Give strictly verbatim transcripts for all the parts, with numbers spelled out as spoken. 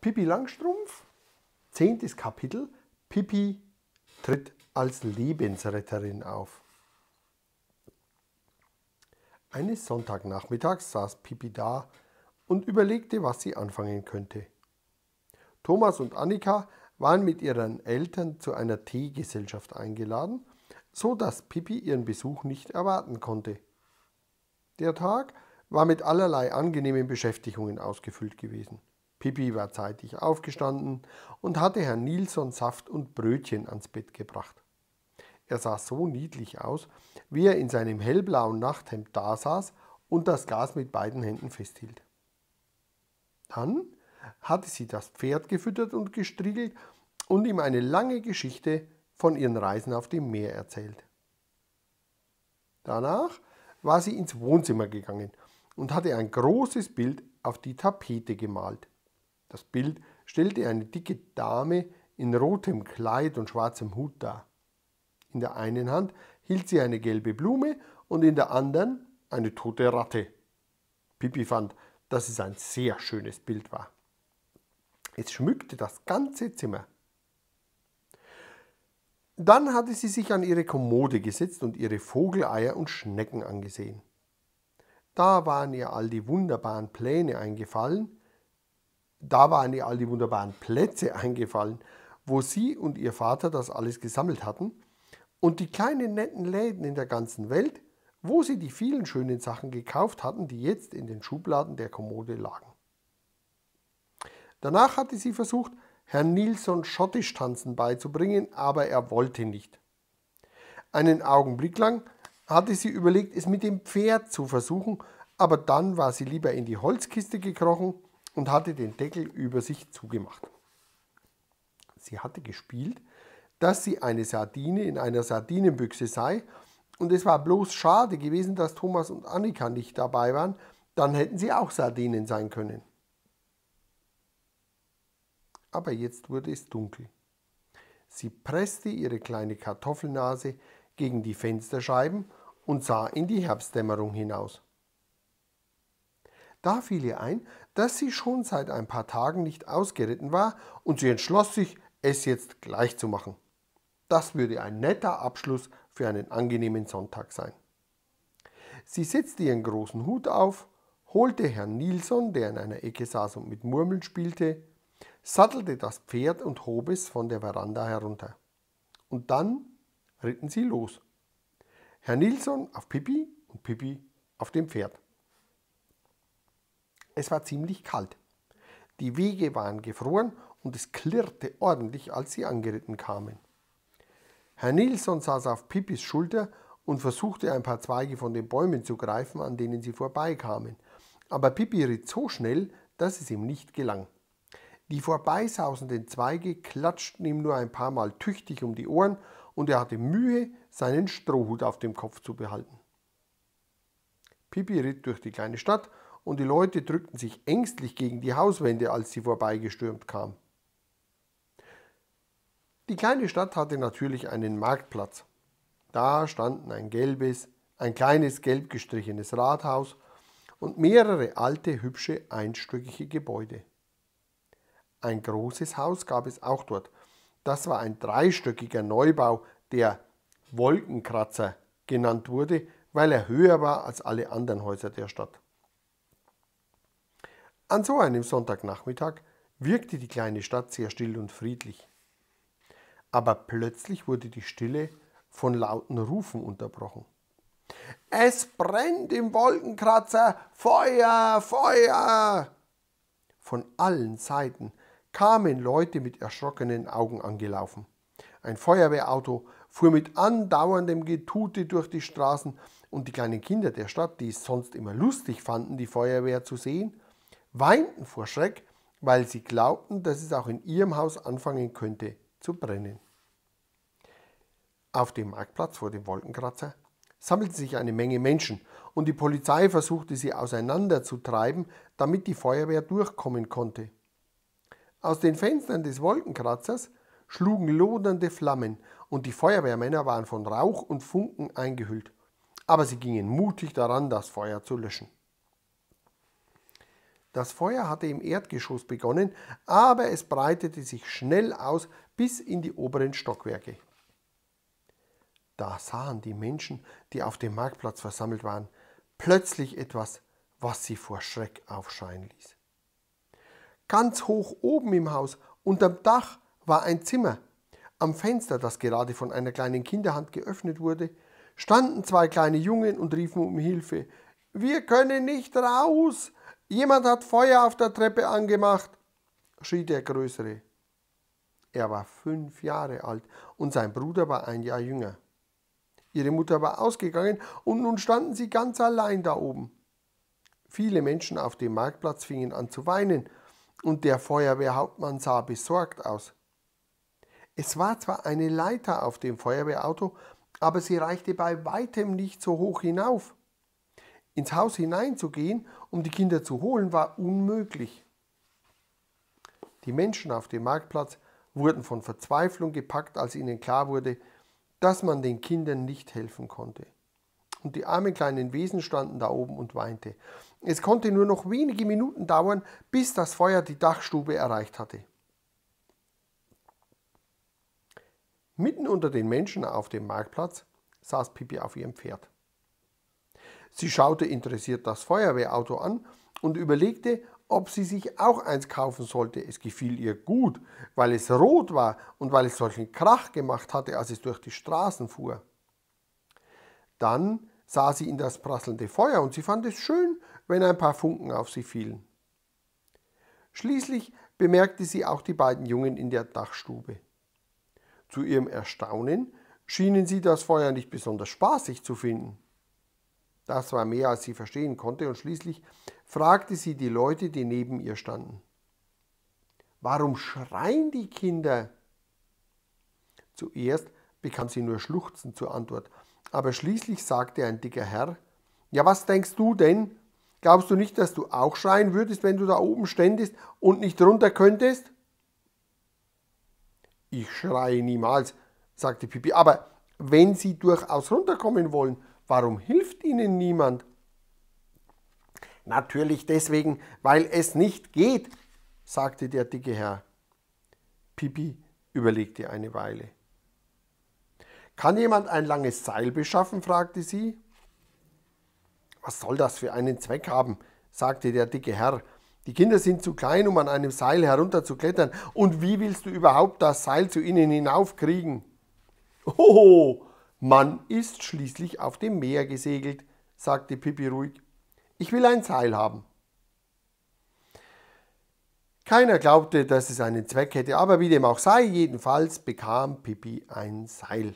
Pippi Langstrumpf, zehntes Kapitel. Pippi tritt als Lebensretterin auf. Eines Sonntagnachmittags saß Pippi da und überlegte, was sie anfangen könnte. Thomas und Annika waren mit ihren Eltern zu einer Teegesellschaft eingeladen, so dass Pippi ihren Besuch nicht erwarten konnte. Der Tag war mit allerlei angenehmen Beschäftigungen ausgefüllt gewesen. Pippi war zeitig aufgestanden und hatte Herrn Nilsson Saft und Brötchen ans Bett gebracht. Er sah so niedlich aus, wie er in seinem hellblauen Nachthemd dasaß und das Glas mit beiden Händen festhielt. Dann hatte sie das Pferd gefüttert und gestriegelt und ihm eine lange Geschichte von ihren Reisen auf dem Meer erzählt. Danach war sie ins Wohnzimmer gegangen und hatte ein großes Bild auf die Tapete gemalt. Das Bild stellte eine dicke Dame in rotem Kleid und schwarzem Hut dar. In der einen Hand hielt sie eine gelbe Blume und in der anderen eine tote Ratte. Pippi fand, dass es ein sehr schönes Bild war. Es schmückte das ganze Zimmer. Dann hatte sie sich an ihre Kommode gesetzt und ihre Vogeleier und Schnecken angesehen. Da waren ihr all die wunderbaren Pläne eingefallen, da waren ihr all die wunderbaren Plätze eingefallen, wo sie und ihr Vater das alles gesammelt hatten, und die kleinen netten Läden in der ganzen Welt, wo sie die vielen schönen Sachen gekauft hatten, die jetzt in den Schubladen der Kommode lagen. Danach hatte sie versucht, Herrn Nilsson schottisch tanzen beizubringen, aber er wollte nicht. Einen Augenblick lang hatte sie überlegt, es mit dem Pferd zu versuchen, aber dann war sie lieber in die Holzkiste gekrochen und hatte den Deckel über sich zugemacht. Sie hatte gespielt, dass sie eine Sardine in einer Sardinenbüchse sei, und es war bloß schade gewesen, dass Thomas und Annika nicht dabei waren, dann hätten sie auch Sardinen sein können. Aber jetzt wurde es dunkel. Sie presste ihre kleine Kartoffelnase gegen die Fensterscheiben und sah in die Herbstdämmerung hinaus. Da fiel ihr ein, dass sie schon seit ein paar Tagen nicht ausgeritten war, und sie entschloss sich, es jetzt gleich zu machen. Das würde ein netter Abschluss für einen angenehmen Sonntag sein. Sie setzte ihren großen Hut auf, holte Herrn Nilsson, der in einer Ecke saß und mit Murmeln spielte, sattelte das Pferd und hob es von der Veranda herunter. Und dann ritten sie los. Herr Nilsson auf Pippi und Pippi auf dem Pferd. Es war ziemlich kalt. Die Wege waren gefroren und es klirrte ordentlich, als sie angeritten kamen. Herr Nilsson saß auf Pippis Schulter und versuchte, ein paar Zweige von den Bäumen zu greifen, an denen sie vorbeikamen. Aber Pippi ritt so schnell, dass es ihm nicht gelang. Die vorbeisausenden Zweige klatschten ihm nur ein paar Mal tüchtig um die Ohren und er hatte Mühe, seinen Strohhut auf dem Kopf zu behalten. Pippi ritt durch die kleine Stadt und die Leute drückten sich ängstlich gegen die Hauswände, als sie vorbeigestürmt kam. Die kleine Stadt hatte natürlich einen Marktplatz. Da standen ein gelbes, ein kleines gelb gestrichenes Rathaus und mehrere alte, hübsche, einstöckige Gebäude. Ein großes Haus gab es auch dort. Das war ein dreistöckiger Neubau, der Wolkenkratzer genannt wurde, weil er höher war als alle anderen Häuser der Stadt. An so einem Sonntagnachmittag wirkte die kleine Stadt sehr still und friedlich. Aber plötzlich wurde die Stille von lauten Rufen unterbrochen. Es brennt im Wolkenkratzer! Feuer! Feuer! Von allen Seiten kamen Leute mit erschrockenen Augen angelaufen. Ein Feuerwehrauto fuhr mit andauerndem Getute durch die Straßen und die kleinen Kinder der Stadt, die es sonst immer lustig fanden, die Feuerwehr zu sehen, weinten vor Schreck, weil sie glaubten, dass es auch in ihrem Haus anfangen könnte zu brennen. Auf dem Marktplatz vor dem Wolkenkratzer sammelte sich eine Menge Menschen und die Polizei versuchte, sie auseinanderzutreiben, damit die Feuerwehr durchkommen konnte. Aus den Fenstern des Wolkenkratzers schlugen lodernde Flammen und die Feuerwehrmänner waren von Rauch und Funken eingehüllt. Aber sie gingen mutig daran, das Feuer zu löschen. Das Feuer hatte im Erdgeschoss begonnen, aber es breitete sich schnell aus bis in die oberen Stockwerke. Da sahen die Menschen, die auf dem Marktplatz versammelt waren, plötzlich etwas, was sie vor Schreck aufschreien ließ. Ganz hoch oben im Haus, unterm Dach, war ein Zimmer. Am Fenster, das gerade von einer kleinen Kinderhand geöffnet wurde, standen zwei kleine Jungen und riefen um Hilfe. »Wir können nicht raus! Jemand hat Feuer auf der Treppe angemacht«, schrie der Größere. Er war fünf Jahre alt und sein Bruder war ein Jahr jünger. Ihre Mutter war ausgegangen und nun standen sie ganz allein da oben. Viele Menschen auf dem Marktplatz fingen an zu weinen und der Feuerwehrhauptmann sah besorgt aus. Es war zwar eine Leiter auf dem Feuerwehrauto, aber sie reichte bei weitem nicht so hoch hinauf. Ins Haus hineinzugehen, um die Kinder zu holen, war unmöglich. Die Menschen auf dem Marktplatz wurden von Verzweiflung gepackt, als ihnen klar wurde, dass man den Kindern nicht helfen konnte. Und die armen kleinen Wesen standen da oben und weinte. Es konnte nur noch wenige Minuten dauern, bis das Feuer die Dachstube erreicht hatte. Mitten unter den Menschen auf dem Marktplatz saß Pippi auf ihrem Pferd. Sie schaute interessiert das Feuerwehrauto an und überlegte, ob sie sich auch eins kaufen sollte. Es gefiel ihr gut, weil es rot war und weil es solchen Krach gemacht hatte, als es durch die Straßen fuhr. Dann sah sie in das prasselnde Feuer und sie fand es schön, wenn ein paar Funken auf sie fielen. Schließlich bemerkte sie auch die beiden Jungen in der Dachstube. Zu ihrem Erstaunen schienen sie das Feuer nicht besonders spaßig zu finden. Das war mehr, als sie verstehen konnte, und schließlich fragte sie die Leute, die neben ihr standen. »Warum schreien die Kinder?« Zuerst bekam sie nur Schluchzen zur Antwort, aber schließlich sagte ein dicker Herr, »Ja, was denkst du denn? Glaubst du nicht, dass du auch schreien würdest, wenn du da oben ständest und nicht runter könntest?« »Ich schreie niemals«, sagte Pippi, »aber wenn sie durchaus runterkommen wollen, warum hilft ihnen niemand?« »Natürlich deswegen, weil es nicht geht«, sagte der dicke Herr. Pippi überlegte eine Weile. »Kann jemand ein langes Seil beschaffen?«, fragte sie. »Was soll das für einen Zweck haben?«, sagte der dicke Herr. »Die Kinder sind zu klein, um an einem Seil herunterzuklettern. Und wie willst du überhaupt das Seil zu ihnen hinaufkriegen?« »Oh, man ist schließlich auf dem Meer gesegelt«, sagte Pippi ruhig. »Ich will ein Seil haben.« Keiner glaubte, dass es einen Zweck hätte, aber wie dem auch sei, jedenfalls bekam Pippi ein Seil.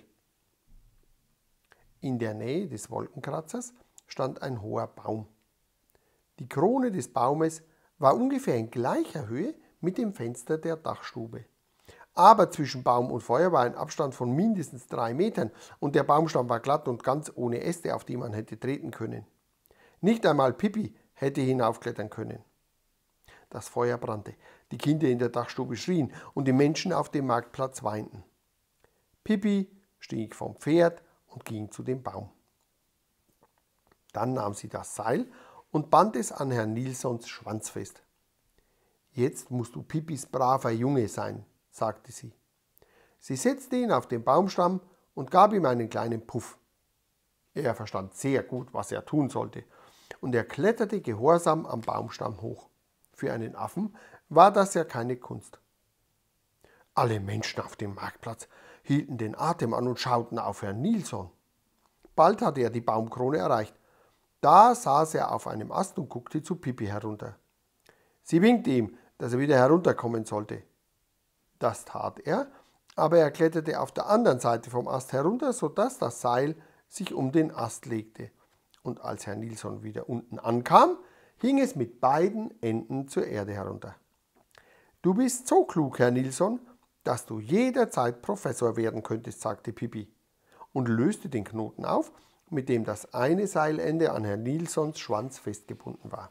In der Nähe des Wolkenkratzers stand ein hoher Baum. Die Krone des Baumes war ungefähr in gleicher Höhe mit dem Fenster der Dachstube. Aber zwischen Baum und Feuer war ein Abstand von mindestens drei Metern und der Baumstamm war glatt und ganz ohne Äste, auf die man hätte treten können. Nicht einmal Pippi hätte hinaufklettern können. Das Feuer brannte, die Kinder in der Dachstube schrien und die Menschen auf dem Marktplatz weinten. Pippi stieg vom Pferd und ging zu dem Baum. Dann nahm sie das Seil und band es an Herrn Nilssons Schwanz fest. »Jetzt musst du Pippis braver Junge sein«, sagte sie. Sie setzte ihn auf den Baumstamm und gab ihm einen kleinen Puff. Er verstand sehr gut, was er tun sollte, und er kletterte gehorsam am Baumstamm hoch. Für einen Affen war das ja keine Kunst. Alle Menschen auf dem Marktplatz hielten den Atem an und schauten auf Herrn Nilsson. Bald hatte er die Baumkrone erreicht. Da saß er auf einem Ast und guckte zu Pippi herunter. Sie winkte ihm, dass er wieder herunterkommen sollte. Das tat er, aber er kletterte auf der anderen Seite vom Ast herunter, sodass das Seil sich um den Ast legte. Und als Herr Nilsson wieder unten ankam, hing es mit beiden Enden zur Erde herunter. »Du bist so klug, Herr Nilsson, dass du jederzeit Professor werden könntest«, sagte Pippi und löste den Knoten auf, mit dem das eine Seilende an Herrn Nilssons Schwanz festgebunden war.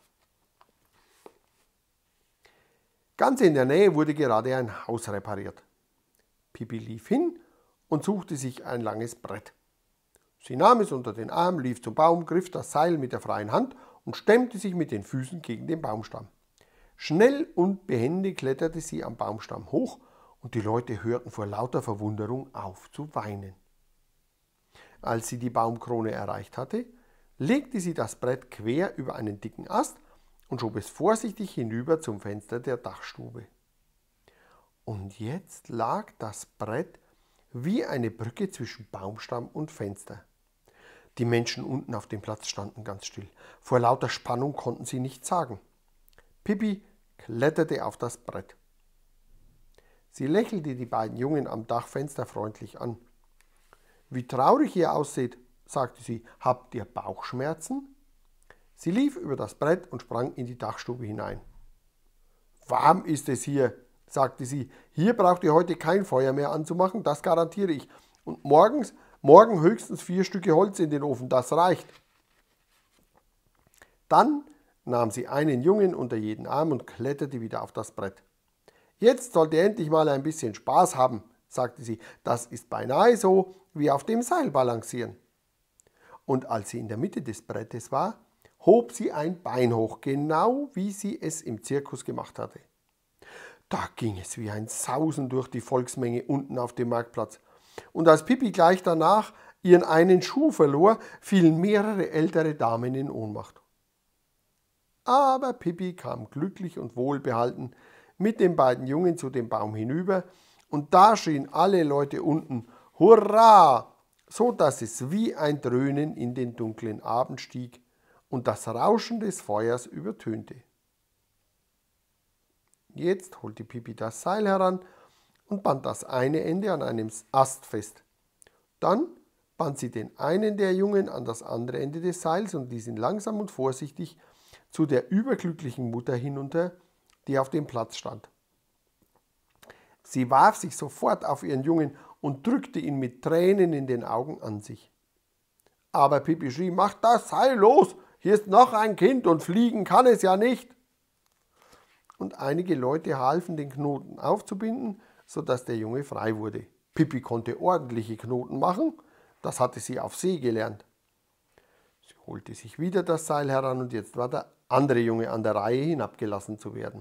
Ganz in der Nähe wurde gerade ein Haus repariert. Pippi lief hin und suchte sich ein langes Brett. Sie nahm es unter den Arm, lief zum Baum, griff das Seil mit der freien Hand und stemmte sich mit den Füßen gegen den Baumstamm. Schnell und behende kletterte sie am Baumstamm hoch und die Leute hörten vor lauter Verwunderung auf zu weinen. Als sie die Baumkrone erreicht hatte, legte sie das Brett quer über einen dicken Ast und schob es vorsichtig hinüber zum Fenster der Dachstube. Und jetzt lag das Brett wie eine Brücke zwischen Baumstamm und Fenster. Die Menschen unten auf dem Platz standen ganz still. Vor lauter Spannung konnten sie nichts sagen. Pippi kletterte auf das Brett. Sie lächelte die beiden Jungen am Dachfenster freundlich an. »Wie traurig ihr ausseht«, sagte sie. »Habt ihr Bauchschmerzen?« Sie lief über das Brett und sprang in die Dachstube hinein. »Warm ist es hier«, sagte sie. »Hier braucht ihr heute kein Feuer mehr anzumachen, das garantiere ich. Und morgens, morgen höchstens vier Stücke Holz in den Ofen, das reicht.« Dann nahm sie einen Jungen unter jeden Arm und kletterte wieder auf das Brett. »Jetzt sollt ihr endlich mal ein bisschen Spaß haben«, sagte sie. »Das ist beinahe so wie auf dem Seil balancieren.« Und als sie in der Mitte des Brettes war, hob sie ein Bein hoch, genau wie sie es im Zirkus gemacht hatte. Da ging es wie ein Sausen durch die Volksmenge unten auf dem Marktplatz. Und als Pippi gleich danach ihren einen Schuh verlor, fielen mehrere ältere Damen in Ohnmacht. Aber Pippi kam glücklich und wohlbehalten mit den beiden Jungen zu dem Baum hinüber, und da schrien alle Leute unten »Hurra!«, so dass es wie ein Dröhnen in den dunklen Abend stieg und das Rauschen des Feuers übertönte. Jetzt holte Pippi das Seil heran und band das eine Ende an einem Ast fest. Dann band sie den einen der Jungen an das andere Ende des Seils und ließ ihn langsam und vorsichtig zu der überglücklichen Mutter hinunter, die auf dem Platz stand. Sie warf sich sofort auf ihren Jungen und drückte ihn mit Tränen in den Augen an sich. Aber Pippi schrie, »Macht das Seil los, hier ist noch ein Kind und fliegen kann es ja nicht!« Und einige Leute halfen, den Knoten aufzubinden, sodass der Junge frei wurde. Pippi konnte ordentliche Knoten machen, das hatte sie auf See gelernt. Sie holte sich wieder das Seil heran und jetzt war der andere Junge an der Reihe, hinabgelassen zu werden.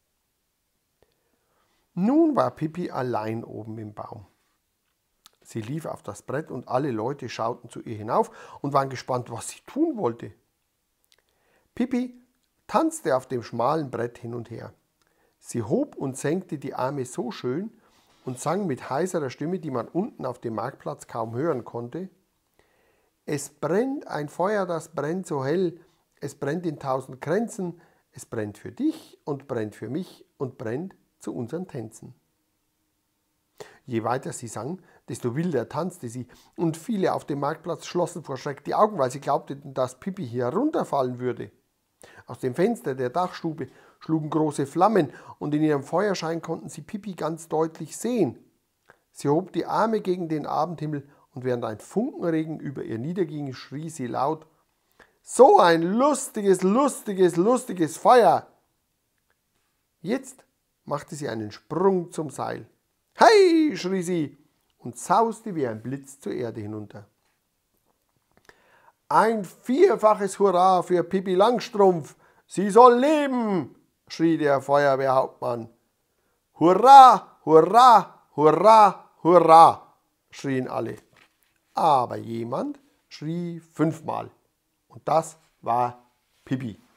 Nun war Pippi allein oben im Baum. Sie lief auf das Brett und alle Leute schauten zu ihr hinauf und waren gespannt, was sie tun wollte. Pippi tanzte auf dem schmalen Brett hin und her. Sie hob und senkte die Arme so schön und sang mit heiserer Stimme, die man unten auf dem Marktplatz kaum hören konnte: »Es brennt ein Feuer, das brennt so hell, es brennt in tausend Kränzen, es brennt für dich und brennt für mich und brennt zu unseren Tänzen.« Je weiter sie sang, desto wilder tanzte sie, und viele auf dem Marktplatz schlossen vor Schreck die Augen, weil sie glaubten, dass Pippi hier herunterfallen würde. Aus dem Fenster der Dachstube schlugen große Flammen, und in ihrem Feuerschein konnten sie Pippi ganz deutlich sehen. Sie hob die Arme gegen den Abendhimmel, und während ein Funkenregen über ihr niederging, schrie sie laut: »So ein lustiges, lustiges, lustiges Feuer!« Jetzt machte sie einen Sprung zum Seil. »Hei«, schrie sie und sauste wie ein Blitz zur Erde hinunter. »Ein vierfaches Hurra für Pippi Langstrumpf! Sie soll leben!«, schrie der Feuerwehrhauptmann. »Hurra, hurra, hurra, hurra«, schrien alle. Aber jemand schrie fünfmal, und das war Pippi.